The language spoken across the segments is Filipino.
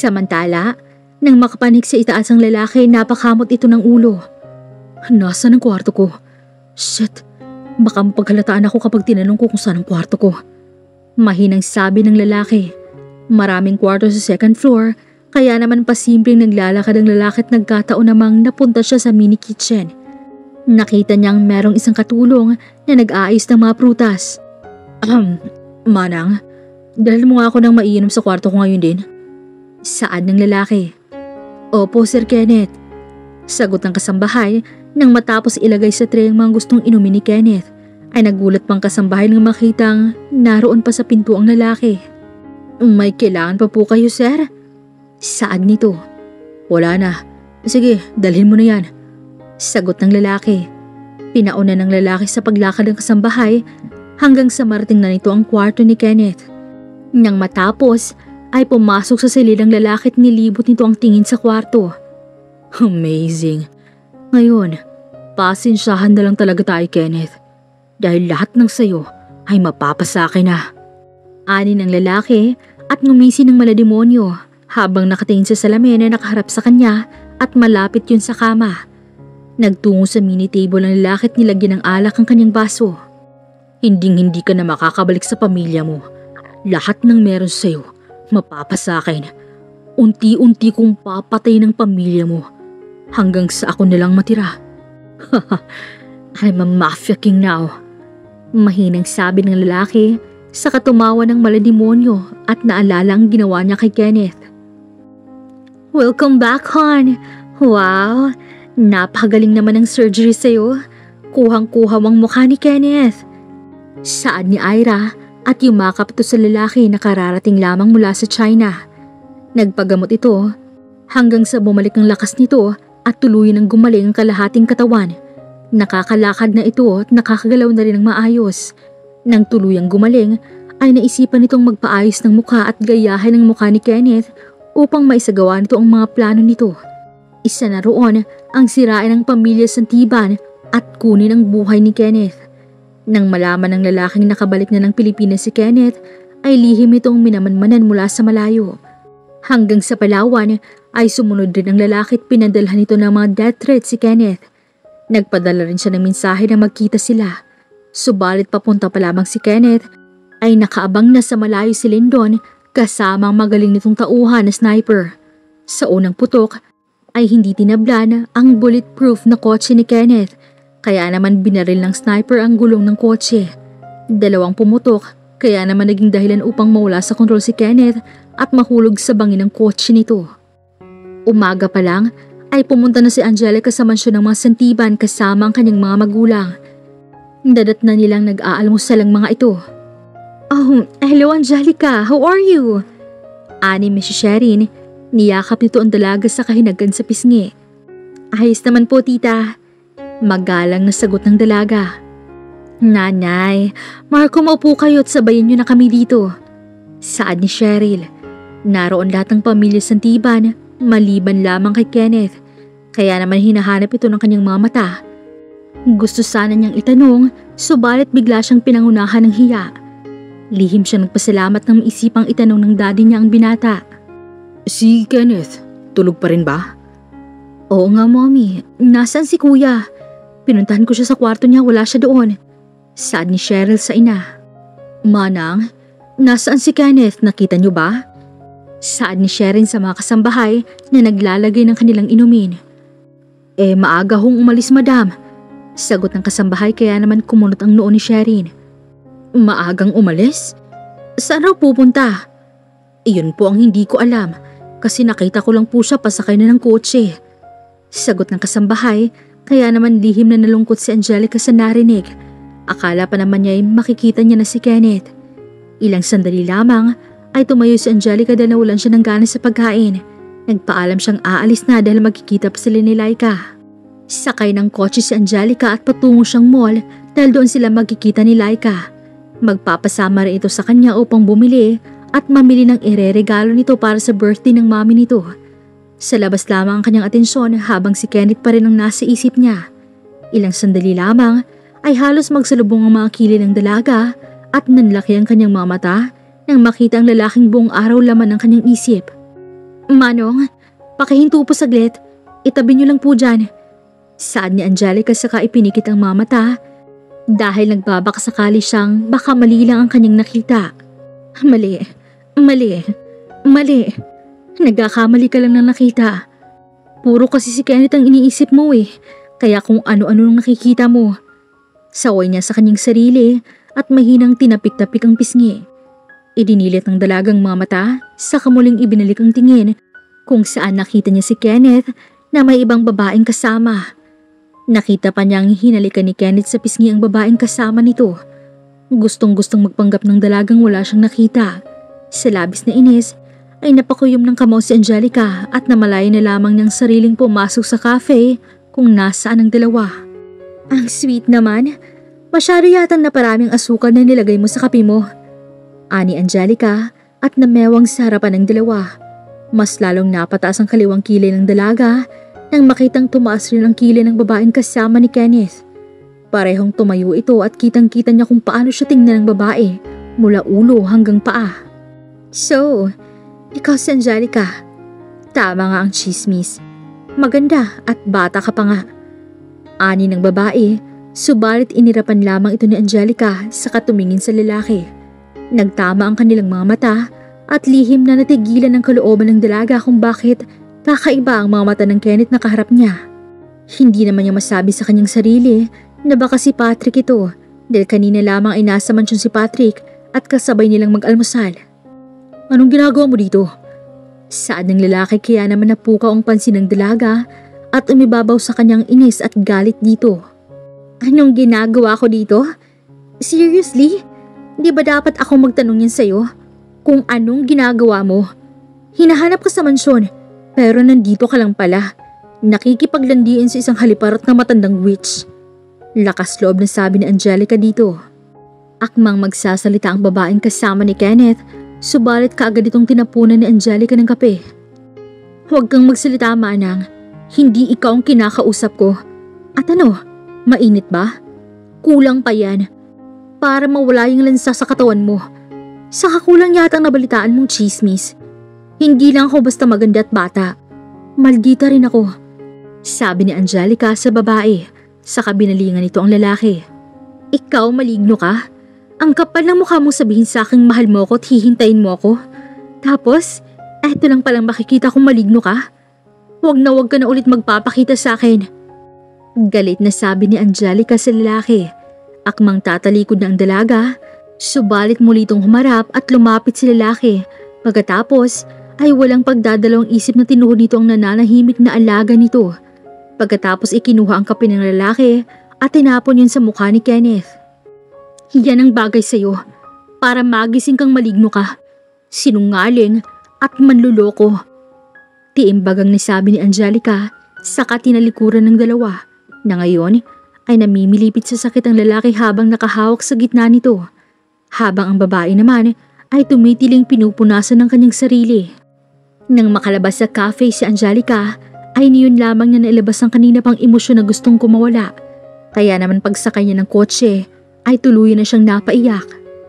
Samantala, nang makapanik sa itaas ang lalaki, napakamot ito ng ulo. Nasaan ang kwarto ko? Shit, baka mapaghalataan ako kapag tinanong ko kung saan ang kwarto ko. Mahinang sabi ng lalaki. Maraming kwarto sa second floor, kaya naman pasimpleng naglalakad ang lalaki at nagkataon namang napunta siya sa mini kitchen. Nakita niyang merong isang katulong na nag-aayos ng mga prutas. Manang, dahil mo nga ako ng maiinom sa kwarto ko ngayon din. Saan ng lalaki? Opo, Sir Kenneth. Sagot ng kasambahay nang matapos ilagay sa tray ang mga gustong inumin ni Kenneth, ay nagulat pang kasambahay nang makitang naroon pa sa pinto ang lalaki. May kailangan pa po kayo, sir? Saan nito? Wala na. Sige, dalhin mo na yan. Sagot ng lalaki. Pinauna ng lalaki sa paglakad ng kasambahay hanggang sa marating na nito ang kwarto ni Kenneth. Nang matapos, ay pumasok sa silid ang lalaki at nilibot nito ang tingin sa kwarto. Amazing. Ngayon, pasensyahan na lang talaga tayo, Kenneth. Dahil lahat ng sayo ay mapapasake na. Ani ng lalaki at ngumisi ng malademonyo habang nakatingin sa salamin na nakaharap sa kanya at malapit yun sa kama. Nagtungo sa mini table ang lalaki at nilagyan ng alak ang kanyang baso. Hinding-hindi ka na makakabalik sa pamilya mo. Lahat ng meron sa'yo mapapasakin. Unti-unti kong papatay ng pamilya mo hanggang sa ako nilang matira. I'm a mafia king now. Mahinang sabi ng lalaki sa katumawa ng malademonyo at naalala ang ginawa niya kay Kenneth. Welcome back, hon. Wow, napakagaling naman ang surgery sa'yo. Kuhang-kuha ang mukha ni Kenneth. Saad ni Ira at yumakap ito sa lalaki na kararating lamang mula sa China. Nagpagamot ito hanggang sa bumalik ang lakas nito at tuluyan ng gumaling ang kalahating katawan. Nakakalakad na ito at nakakagalaw na rin ng maayos. Nang tuluyang gumaling ay naisipan nitong magpaayos ng mukha at gayahin ang mukha ni Kenneth upang maisagawa nito ang mga plano nito. Isa na roon ang sirain ng pamilya Santiban at kunin ang buhay ni Kenneth. Nang malaman ng lalaking nakabalik na ng Pilipinas si Kenneth, ay lihim itong minamanmanan mula sa malayo. Hanggang sa Palawan ay sumunod rin ang lalaki at pinadalhan nito ng mga death threats si Kenneth. Nagpadala rin siya ng mensahe na magkita sila. Subalit papunta pa lamang si Kenneth ay nakaabang na sa malayo si Lyndon kasama ang magaling nitong tauhan na sniper. Sa unang putok ay hindi tinablan ang bulletproof na kotse ni Kenneth. Kaya naman binaril ng sniper ang gulong ng kotse. Dalawang pumutok, kaya naman naging dahilan upang mawala sa kontrol si Kenneth at mahulog sa bangin ng kotse nito. Umaga pa lang ay pumunta na si Angelica sa mansyon ng mga Santiban kasama ang kanyang mga magulang. Dadat na nilang nag-aalmusal ang mga ito. Oh, hello Angelica, how are you? Ani Mrs. Sherin, niyakap nito ang dalaga sa kahinagan sa pisngi. Ayos naman po, tita. Magalang na sagot ng dalaga. Nanay, Marco, maupo kayo at sabayin niyo na kami dito. Saad ni Cheryl. Naroon lahat ng pamilya Santiban, maliban lamang kay Kenneth. Kaya naman hinahanap ito ng kanyang mga mata. Gusto sana niyang itanong, subalit bigla siyang pinangunahan ng hiya. Lihim siyang nagpasalamat nang maisipang itanong ng daddy niya ang binata. Si Kenneth, tulog pa rin ba? Oo nga, mommy. Nasaan si kuya? Pinuntahan ko siya sa kwarto niya, wala siya doon. Saad ni Cheryl sa ina. Manang, nasaan si Kenneth? Nakita niyo ba? Saad ni Sherin sa mga kasambahay na naglalagay ng kanilang inumin. Maaga hong umalis, madam. Sagot ng kasambahay kaya naman kumunot ang noo ni Sherin. Maagang umalis? Saan raw pupunta? Iyon po ang hindi ko alam kasi nakita ko lang po siya pasakay na ng kotse. Sagot ng kasambahay kaya naman lihim na nalungkot si Angelica sa narinig. Akala pa naman niya ay makikita niya na si Kenneth. Ilang sandali lamang ay tumayo si Angelica dahil nawalan siya ng gana sa pagkain. Nagpaalam siyang aalis na dahil magkikita pa sila ni Laika. Sakay ng kotse si Angelica at patungo siyang mall dahil doon sila magkikita ni Laika. Magpapasama rin ito sa kanya upang bumili at mamili ng ireregalo nito para sa birthday ng mami nito. Sa labas lamang ang kanyang atensyon habang si Kenneth pa rin ang nasa isip niya. Ilang sandali lamang ay halos magsalubong ang mga kilid ng dalaga at nanlaki ang kanyang mga mata nang makita ang lalaking buong araw laman ng kanyang isip. Manong, pakihinto po saglit. Itabi niyo lang po dyan. Saad ni Angelica saka ipinikit ang mga mata dahil nagbabakasakali siyang baka mali lang ang kanyang nakita. Mali, mali, mali. Nagkakamali ka lang ng nakita. Puro kasi si Kenneth ang iniisip mo eh, kaya kung ano-ano nang nakikita mo. Saway niya sa kanyang sarili at mahinang tinapik-tapik ang pisngi. Idinilit ng dalagang mga mata, saka muling ibinalik ang tingin kung saan nakita niya si Kenneth na may ibang babaeng kasama. Nakita pa niyang hinalikan ni Kenneth sa pisngi ang babaeng kasama nito. Gustong-gustong magpanggap ng dalagang wala siyang nakita. Sa labis na inis ay napakuyom ng kamao si Angelica at namalayan na lamang niyang sariling pumasok sa cafe kung nasaan ang dalawa. Ang sweet naman. Masyado yatang naparaming asukal na nilagay mo sa kape mo. Ani Angelica at namewang sa harapan ng dalawa. Mas lalong napataas ang kaliwang kilay ng dalaga nang makitang tumaas rin ang kilay ng babaeng kasama ni Kenneth. Parehong tumayo ito at kitang-kita niya kung paano siya tingnan ng babae mula ulo hanggang paa. So, ikaw si Angelica. Tama nga ang chismis. Maganda at bata ka pa nga. Ani ng babae, subalit inirapan lamang ito ni Angelica sa katumingin sa lalaki. Nagtama ang kanilang mga mata at lihim na natigilan ng kalooban ng dalaga kung bakit kakaiba ang mga mata ng Kenneth na kaharap niya. Hindi naman niya masabi sa kanyang sarili na baka si Patrick ito dahil kanina lamang ay nasa mansyon si Patrick at kasabay nilang mag-almusal. Anong ginagawa mo dito? Saad ng lalaki kaya naman napukaw ang pansin ng dalaga at umibabaw sa kanyang inis at galit dito. Anong ginagawa ko dito? Seriously? Di ba dapat ako magtanong yan sa'yo? Kung anong ginagawa mo? Hinahanap ka sa mansyon, pero nandito ka lang pala. Nakikipaglandiin sa isang haliparot na matandang witch. Lakas loob na sabi ni Angelica dito. Akmang magsasalita ang babaeng kasama ni Kenneth, subalit kaagad itong tinapunan ni Angelica ng kape. Huwag kang magsalita, Manang. Hindi ikaw ang kinakausap ko. At ano, mainit ba? Kulang pa yan. Para mawala yung lansa sa katawan mo. Saka kulang yata ang nabalitaan mong chismis. Hindi lang ako basta maganda at bata. Maldita rin ako. Sabi ni Angelica sa babae. Saka binalingan nito ang lalaki. Ikaw maligno ka? Ang kapal ng mukha mong sabihin sa aking mahal mo ko at hihintayin mo ako. Tapos, eto lang palang makikita kung maligno ka. Huwag ka na ulit magpapakita sa akin. Galit na sabi ni Angelica sa lalaki. Akmang tatalikod na ang dalaga, subalit muli itong humarap at lumapit si lalaki. Pagkatapos ay walang pagdadalawang isip na tinuhod nito ang nananahimik na alaga nito. Pagkatapos ikinuha ang kape ng lalaki at tinapon yun sa mukha ni Kenneth. Yan ang bagay sa'yo, para magising kang maligno ka, sinungaling at manluloko. Tiimbagang nasabi ni Angelica, saka tinalikuran ng dalawa, na ngayon ay namimilipit sa sakit ang lalaki habang nakahawak sa gitna nito, habang ang babae naman ay tumitiling pinupunasan ng kanyang sarili. Nang makalabas sa cafe si Angelica, ay niyon lamang niya nailabas ang kanina pang emosyon na gustong kumawala. Kaya naman pagsakay niya ng kotse, ay tuluyan na siyang napaiyak.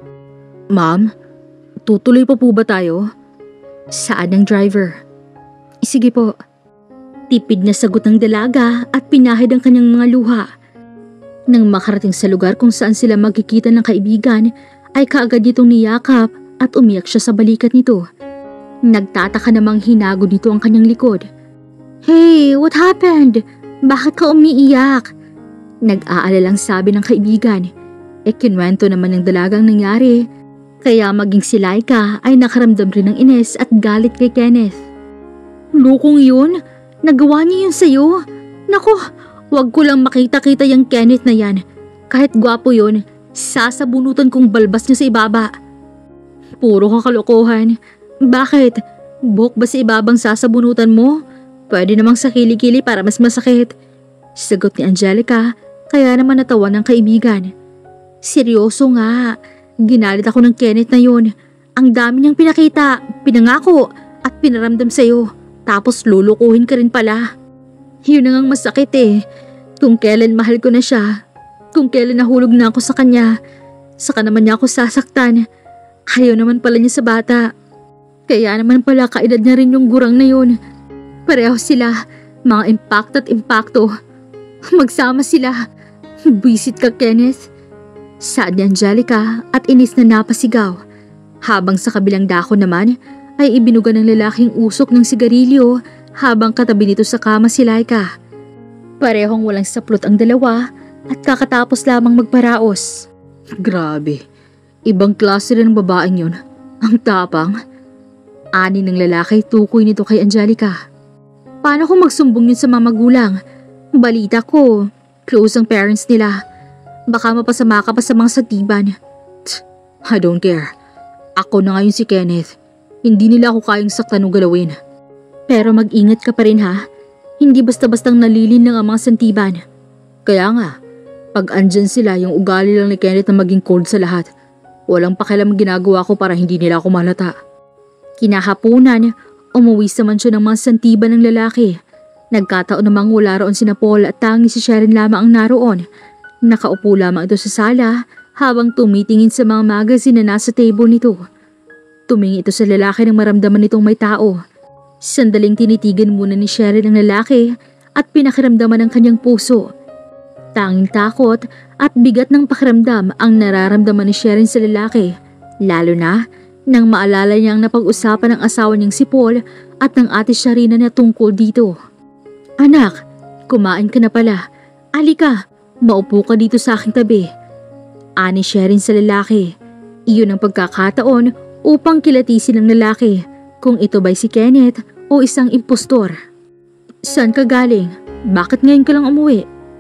Ma'am, tutuloy pa po ba tayo? Saad ng driver. Sige po. Tipid na sagot ng dalaga at pinahid ang kanyang mga luha. Nang makarating sa lugar kung saan sila magkikita ng kaibigan, ay kaagad nitong niyakap at umiyak siya sa balikat nito. Nagtataka namang hinago nito ang kanyang likod. Hey, what happened? Bakit ka umiiyak? Nag-aalalang sabi ng kaibigan. Kinwento naman ng dalagang nangyari, kaya maging si Laika ay nakaramdam rin ng ines at galit kay Kenneth. Lukong yun? Nagawa niya yun sa'yo? Naku, wag ko lang makita-kita yung Kenneth na yan. Kahit gwapo yun, sasabunutan kong balbas niya sa ibaba. Puro kakalokohan. Bakit? Buhok ba sa ibabang sasabunutan mo? Pwede namang sa kilikili para mas masakit. Sagot ni Angelica, kaya naman natawa ng kaibigan. Seryoso nga, ginalit ako ng Kenneth na yun. Ang dami niyang pinakita, pinangako at pinaramdam sa'yo. Tapos lulukuhin ka rin pala. Yun na ngang masakit eh. Kung kailan mahal ko na siya, kung kailan nahulog na ako sa kanya, saka naman niya ako sasaktan. Ayaw naman pala niya sa bata. Kaya naman pala kaedad na rin yung gurang na yun. Pareho sila, mga impact at impacto. Magsama sila. Buisit ka, Kenneth. Saad ni Angelica at inis na napasigaw. Habang sa kabilang dako naman ay ibinuga ng lalaking usok ng sigarilyo habang katabi nito sa kama si Laika. Parehong walang saplot ang dalawa at kakatapos lamang magparaos. Grabe, ibang klase rin ng babaeng yun. Ang tapang. Ani ng lalaki tukoy nito kay Angelica. Paano kung magsumbong yun sa mga magulang? Balita ko, close ang parents nila. Baka mapasama ka pa sa mga santiban. I don't care. Ako na ngayon si Kenneth. Hindi nila ako kayang saktan o galawin. Pero mag-ingat ka pa rin ha. Hindi basta-bastang nalilin ng mga santiban. Kaya nga, pag andyan sila yung ugali lang ni Kenneth na maging cold sa lahat. Walang pakialam ginagawa ko para hindi nila ako malata. Kinahapunan, umuwi sa mansyon ng mga santiban ng lalaki. Nagkataon namang wala roon sina Paul at tangi si Sharon lamang ang naroon. Nakaupo lamang ito sa sala habang tumitingin sa mga magazine na nasa table nito. Tumingin ito sa lalaki nang maramdaman nitong may tao. Sandaling tinitigan muna ni Sharon ang lalaki at pinakiramdaman ang kanyang puso. Tanging takot at bigat ng pakiramdam ang nararamdaman ni Sharon sa lalaki, lalo na nang maalala niyang napag-usapan ng asawa niyang si Paul at ng ate Sharina na tungkol dito. Anak, kumain ka na pala. Alika, maupo ka dito sa aking tabi. Ani Sharon sa lalaki. Iyon ang pagkakataon upang kilatisin ng lalaki kung ito ba'y si Kenneth o isang impostor. Saan ka galing? Bakit ngayon ka lang umuwi?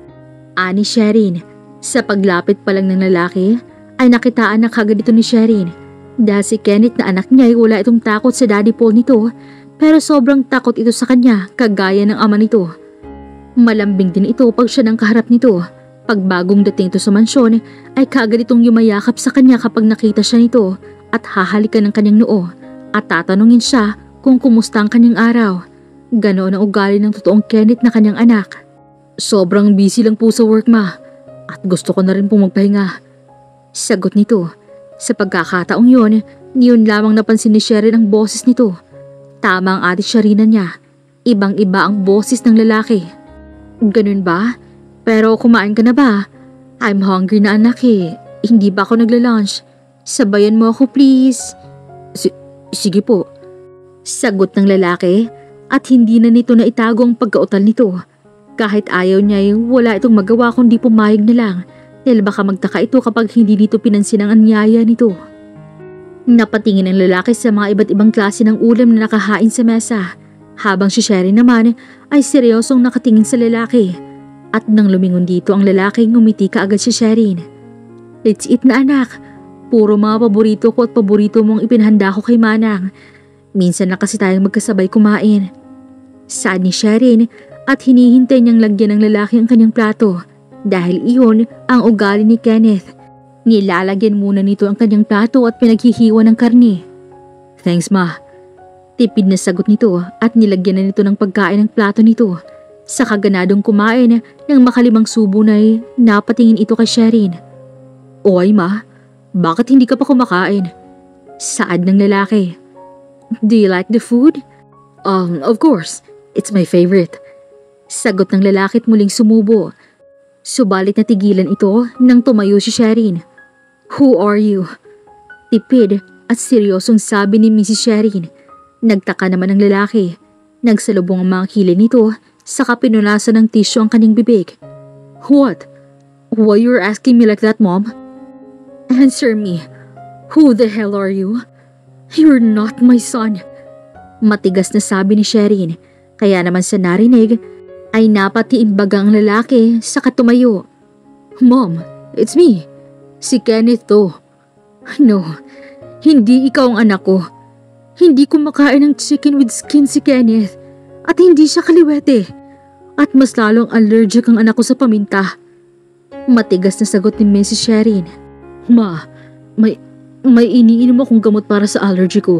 Ani Sharon. Sa paglapit pa lang ng lalaki ay nakitaan na kagad ito ni Sharon. Dahil si Kenneth na anak niya ay wala itong takot sa daddy Paul nito, pero sobrang takot ito sa kanya kagaya ng ama nito. Malambing din ito pag siya nang kaharap nito. Pag bagong dating ito sa mansyon ay kagad itong yumayakap sa kanya kapag nakita siya nito at hahalikan ng kanyang noo at tatanungin siya kung kumusta ang kanyang araw. Ganoon ang ugali ng totoong Kenneth na kanyang anak. Sobrang busy lang po sa work, ma, at gusto ko na rin pong magpahinga. Sagot nito. Sa pagkakataong yun lamang napansin ni Sharon ang boses nito. Tama ang ate Sharina niya. Ibang-iba ang boses ng lalaki. Ganun ba? Pero kumain ka na ba? I'm hungry na anak eh. Hindi ba ako nagla-lunch? Sabayan mo ako please. Sige po. Sagot ng lalaki at hindi na nito naitago ang pagkautal nito. Kahit ayaw niya ay wala itong magawa kundi pumayag na lang. Dahil baka magtaka ito kapag hindi nito pinansin ang anyaya nito. Napatingin ang lalaki sa mga iba't ibang klase ng ulam na nakahain sa mesa, habang si Sherry naman ay seryosong nakatingin sa lalaki. At nang lumingon dito ang lalaki, ngumiti kaagad si Sherry. Let's eat na anak. Puro mga paborito ko at paborito mong ipinahanda ko kay Manang. Minsan na kasi tayong magkasabay kumain. Saad ni Sherry at hinihintay niyang lagyan ng lalaki ang kanyang plato. Dahil iyon ang ugali ni Kenneth. Nilalagyan muna nito ang kanyang plato at pinaghihiwa ng karne. Thanks ma. Tipid na sagot nito at nilagyan na nito ng pagkain ng plato nito. Sa kaganadong kumain ng makalimang subo na ay napatingin ito kay Sharon. Oy ma, bakit hindi ka pa kumakain? Saad ng lalaki. Do you like the food? Of course. It's my favorite. Sagot ng lalaki at muling sumubo. Subalit natigilan ito nang tumayo si Sharon. Who are you? Tipid at seryosong sabi ni Mrs. Sharon. Nagtaka naman ang lalaki. Nagsalubong ang mga kilay nito saka pinunasan ng tissue ang kanyang bibig. What? Why you're asking me like that, Mom? Answer me. Who the hell are you? You're not my son. Matigas na sabi ni Sharon. Kaya naman sa narinig ay napatiimbaga ang lalaki sa katumayo. Mom, it's me. Si Kenneth to. No, hindi ikaw ang anak ko. Hindi kumakain ng chicken with skin si Kenneth. At hindi siya kaliwete. At mas lalong allergic ang anak ko sa paminta. Matigas na sagot ni Mrs. Sharon. Ma, may iniinom akong gamot para sa allergy ko.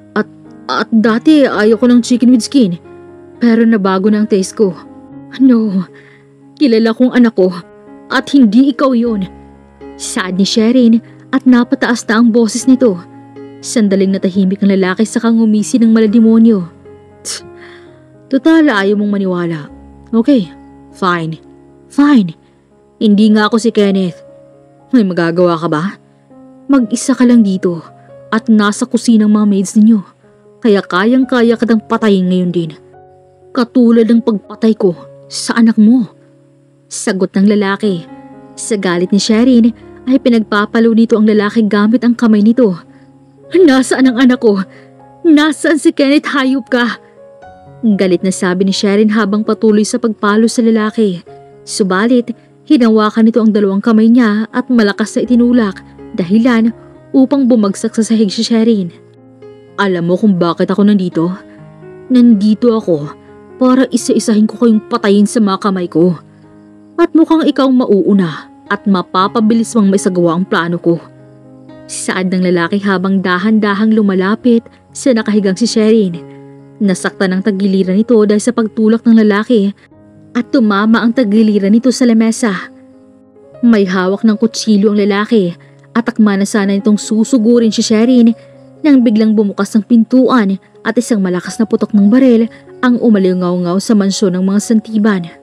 At dati ayaw ko ng chicken with skin. Pero nabago na ang taste ko. No, kilala kong anak ko at hindi ikaw yun. Saad ni Sharon at napataas na ang boses nito. Sandaling natahimik ang lalaki sa ngumisi ng malademonyo. Total, ayaw mong maniwala. Okay, fine. Fine. Hindi nga ako si Kenneth. May magagawa ka ba? Mag-isa ka lang dito at nasa kusinang mga maids ninyo. Kaya kayang-kaya kitang patayin ngayon din. Katulad ng pagpatay ko sa anak mo. Sagot ng lalaki. Sa galit ni Sherin ay pinagpapalo nito ang lalaki gamit ang kamay nito. Nasaan ang anak ko? Nasaan si Kenneth, hayop ka? Galit na sabi ni Sherin habang patuloy sa pagpalo sa lalaki. Subalit, hinawakan nito ang dalawang kamay niya at malakas na itinulak dahilan upang bumagsak sa sahig si Sherin. Alam mo kung bakit ako nandito? Nandito ako para isa-isahin ko kayong patayin sa mga kamay ko. At mukhang ikaw mauuna at mapapabilis mong maisagawa ang plano ko. Saad ng lalaki habang dahan-dahang lumalapit sa nakahigang si Sherin. Nasaktan ang tagiliran nito dahil sa pagtulak ng lalaki at tumama ang tagiliran nito sa lamesa. May hawak ng kutsilyo ang lalaki at akma na sana nitong susugurin si Sherin nang biglang bumukas ang pintuan at isang malakas na putok ng baril ang umalingaw-ngaw sa mansyon ng mga santiban.